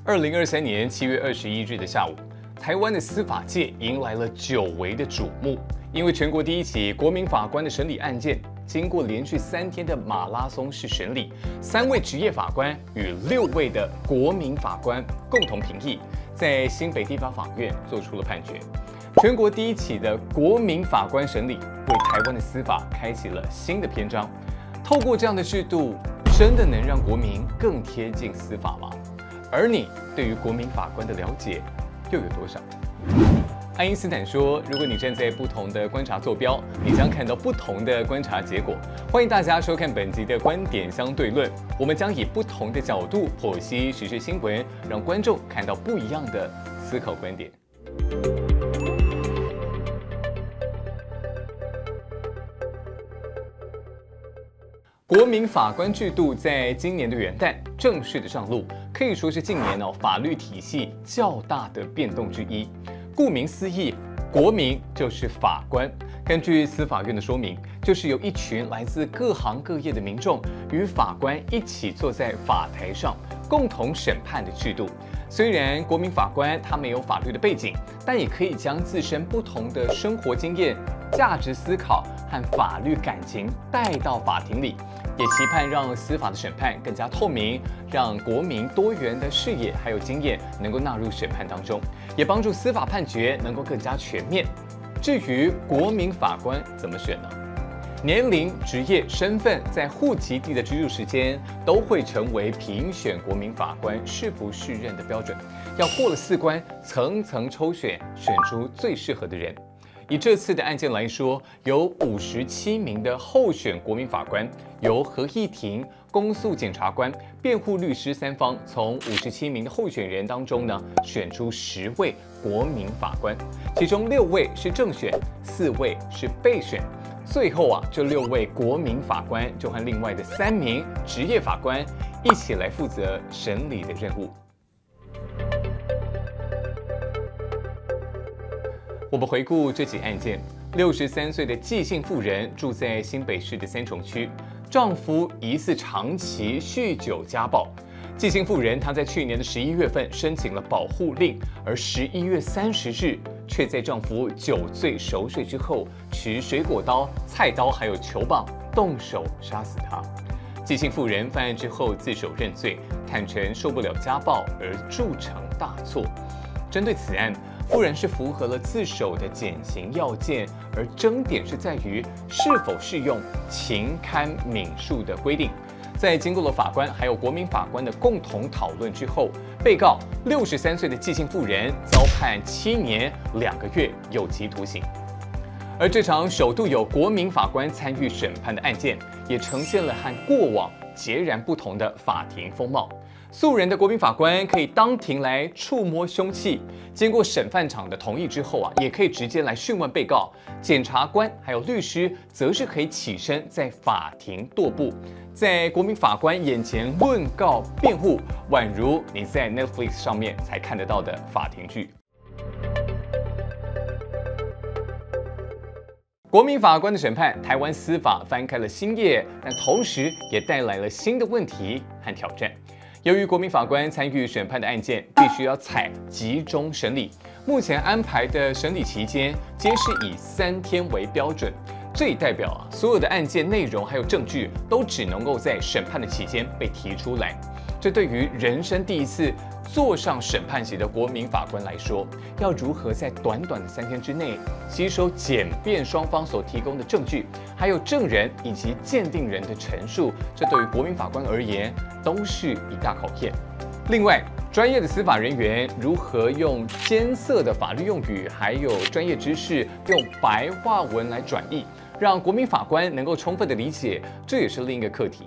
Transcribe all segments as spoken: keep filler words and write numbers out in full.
二零二三年七月二十一日的下午，台湾的司法界迎来了久违的瞩目，因为全国第一起国民法官的审理案件，经过连续三天的马拉松式审理，三位职业法官与六位的国民法官共同评议，在新北地方法院做出了判决。全国第一起的国民法官审理，为台湾的司法开启了新的篇章。透过这样的制度，真的能让国民更贴近司法吗？而你对于国民法官的了解又有多少？爱因斯坦说，如果你站在不同的观察坐标，你将看到不同的观察结果。欢迎大家收看本集的观点相对论，我们将以不同的角度剖析时事新闻，让观众看到不一样的思考观点。国民法官制度在今年的元旦正式的上路，可以说是近年哦法律体系较大的变动之一。顾名思义，国民就是法官。根据司法院的说明，就是由一群来自各行各业的民众与法官一起坐在法台上，共同审判的制度。虽然国民法官他没有法律的背景，但也可以将自身不同的生活经验、价值思考和法律感情带到法庭里，也期盼让司法的审判更加透明，让国民多元的视野还有经验能够纳入审判当中，也帮助司法判决能够更加全面。至于国民法官怎么选呢？年龄、职业、身份在户籍地的居住时间都会成为评选国民法官是不是任的标准，要过了四关，层层抽选，选出最适合的人。以这次的案件来说，有五十七名的候选国民法官，由合议庭、公诉检察官、辩护律师三方从五十七名的候选人当中呢，选出十位国民法官，其中六位是正选，四位是备选。最后啊，这六位国民法官就和另外的三名职业法官一起来负责审理的任务。我们回顾这起案件，六十三岁的纪姓妇人住在新北市的三重区，丈夫疑似长期酗酒家暴。纪姓妇人她在去年的十一月份申请了保护令，而十一月三十日却在丈夫酒醉熟睡之后，持水果刀、菜刀还有球棒动手杀死他。纪姓妇人犯案之后自首认罪，坦承受不了家暴而铸成大错。针对此案，妇人是符合了自首的减刑要件，而争点是在于是否适用情堪悯恕的规定。在经过了法官还有国民法官的共同讨论之后，被告六十三岁的纪姓妇人遭判七年两个月有期徒刑。而这场首度有国民法官参与审判的案件，也呈现了和过往截然不同的法庭风貌。素人的国民法官可以当庭来触摸凶器，经过审判长的同意之后啊，也可以直接来讯问被告。检察官还有律师则是可以起身在法庭踱步，在国民法官眼前论告辩护，宛如你在 Netflix 上面才看得到的法庭剧。国民法官的审判，台湾司法翻开了新页，但同时也带来了新的问题和挑战。由于国民法官参与审判的案件必须要采集中审理，目前安排的审理期间皆是以三天为标准。这也代表啊，所有的案件内容还有证据都只能够在审判的期间被提出来。这对于人生第一次坐上审判席的国民法官来说，要如何在短短的三天之内吸收检辩双方所提供的证据，还有证人以及鉴定人的陈述，这对于国民法官而言都是一大考验。另外，专业的司法人员如何用艰涩的法律用语，还有专业知识，用白话文来转译，让国民法官能够充分的理解，这也是另一个课题。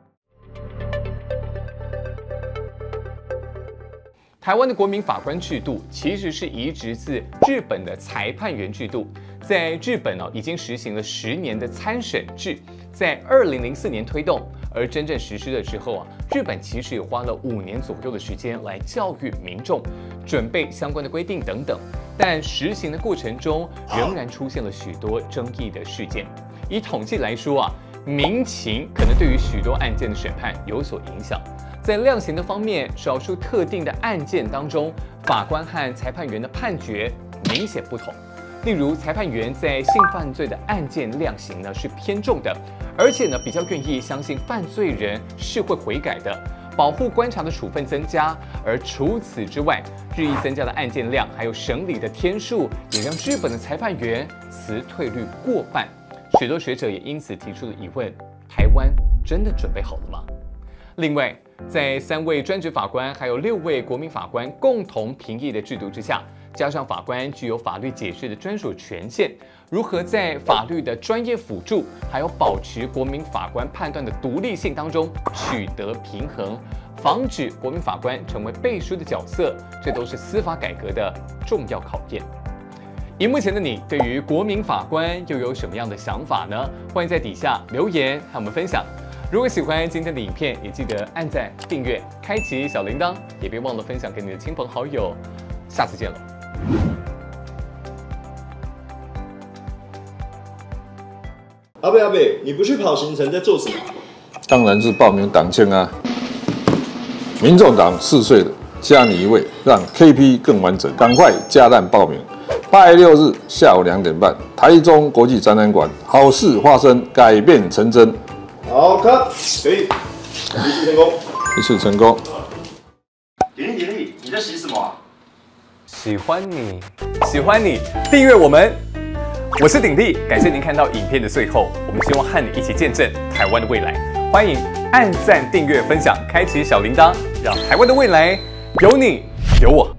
台湾的国民法官制度其实是移植自日本的裁判员制度，在日本哦已经实行了十年的参审制，在二零零四年推动，而真正实施的时候啊，日本其实也花了五年左右的时间来教育民众，准备相关的规定等等，但实行的过程中仍然出现了许多争议的事件。以统计来说啊，民情可能对于许多案件的审判有所影响。 在量刑的方面，少数特定的案件当中，法官和裁判员的判决明显不同。例如，裁判员在性犯罪的案件量刑呢是偏重的，而且呢比较愿意相信犯罪人是会悔改的。保护观察的处分增加，而除此之外，日益增加的案件量还有审理的天数，也让日本的裁判员辞退率过半。许多学者也因此提出了疑问：台湾真的准备好了吗？另外，在三位专职法官还有六位国民法官共同评议的制度之下，加上法官具有法律解释的专属权限，如何在法律的专业辅助，还有保持国民法官判断的独立性当中取得平衡，防止国民法官成为背书的角色，这都是司法改革的重要考验。荧幕前的你，对于国民法官又有什么样的想法呢？欢迎在底下留言和我们分享。如果喜欢今天的影片，也记得按赞、订阅、开启小铃铛，也别忘了分享给你的亲朋好友。下次见了。 阿贝阿贝，你不去跑行程在做什么？ 当然是报名党庆啊！民众党四岁的加你一位，让 K P 更完整，赶快加蛋报名。八月六日下午两点半，台中国际展览馆，好事发生，改变成真。 好看，可以，一次成功， 一次成功。 鼎力鼎力，你在洗什么啊？ 喜欢你，喜欢你，订阅我们。我是鼎力，感谢您看到影片的最后，我们希望和你一起见证台湾的未来。欢迎按赞、订阅、分享，开启小铃铛，让台湾的未来有你有我。